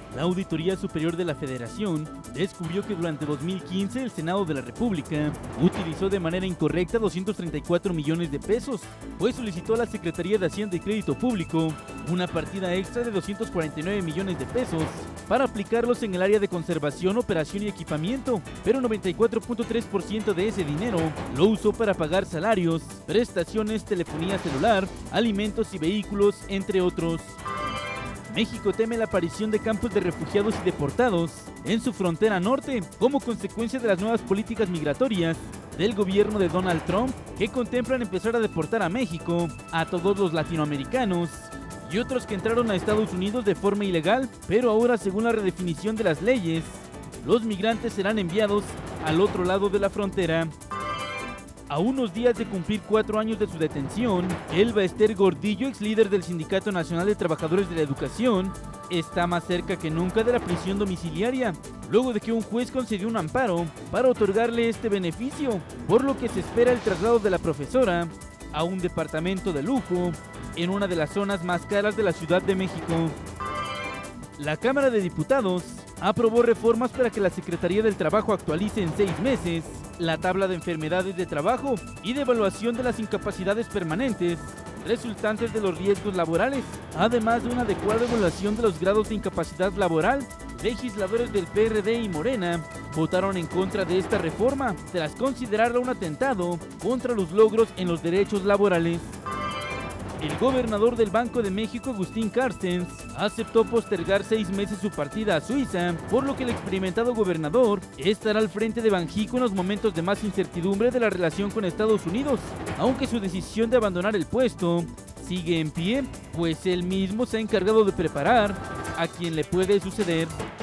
La Auditoría Superior de la Federación descubrió que durante 2015 el Senado de la República utilizó de manera incorrecta 234 millones de pesos, pues solicitó a la Secretaría de Hacienda y Crédito Público una partida extra de 249 millones de pesos para aplicarlos en el área de conservación, operación y equipamiento, pero 94.3% de ese dinero lo usó para pagar salarios, prestaciones, telefonía celular, alimentos y vehículos, entre otros. México teme la aparición de campos de refugiados y deportados en su frontera norte como consecuencia de las nuevas políticas migratorias del gobierno de Donald Trump, que contemplan empezar a deportar a México a todos los latinoamericanos y otros que entraron a Estados Unidos de forma ilegal, pero ahora, según la redefinición de las leyes, los migrantes serán enviados al otro lado de la frontera. A unos días de cumplir 4 años de su detención, Elba Ester Gordillo, ex líder del Sindicato Nacional de Trabajadores de la Educación, está más cerca que nunca de la prisión domiciliaria, luego de que un juez concedió un amparo para otorgarle este beneficio, por lo que se espera el traslado de la profesora a un departamento de lujo en una de las zonas más caras de la Ciudad de México. La Cámara de Diputados aprobó reformas para que la Secretaría del Trabajo actualice en 6 meses la tabla de enfermedades de trabajo y de evaluación de las incapacidades permanentes resultantes de los riesgos laborales, además de una adecuada evaluación de los grados de incapacidad laboral. Legisladores del PRD y Morena votaron en contra de esta reforma, tras considerarla un atentado contra los logros en los derechos laborales. El gobernador del Banco de México, Agustín Carstens, aceptó postergar 6 meses su partida a Suiza, por lo que el experimentado gobernador estará al frente de Banjico en los momentos de más incertidumbre de la relación con Estados Unidos, aunque su decisión de abandonar el puesto sigue en pie, pues él mismo se ha encargado de preparar a quien le puede suceder.